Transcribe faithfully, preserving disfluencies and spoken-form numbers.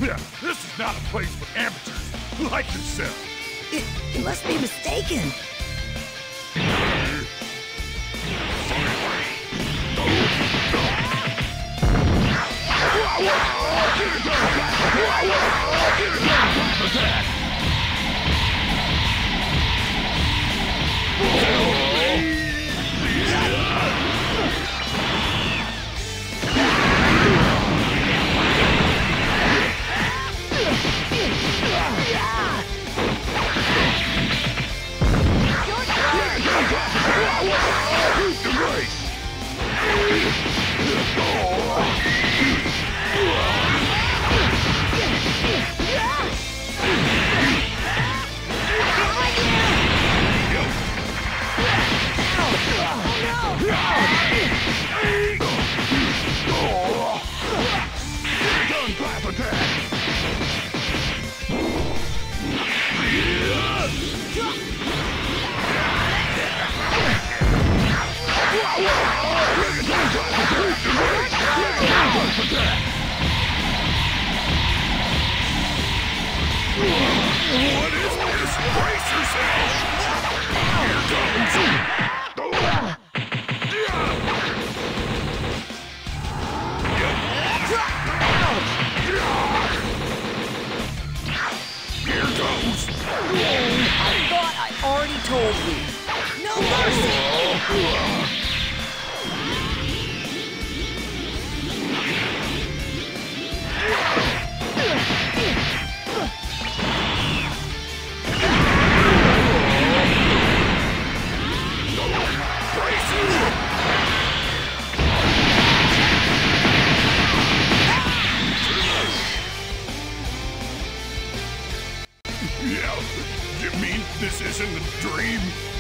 Yeah, this is not a place for amateurs like yourself. It, it must be mistaken. What is this? Brace yourself! Here comes! Here goes! I thought I already told you. No mercy! Yeah, you mean this isn't a dream?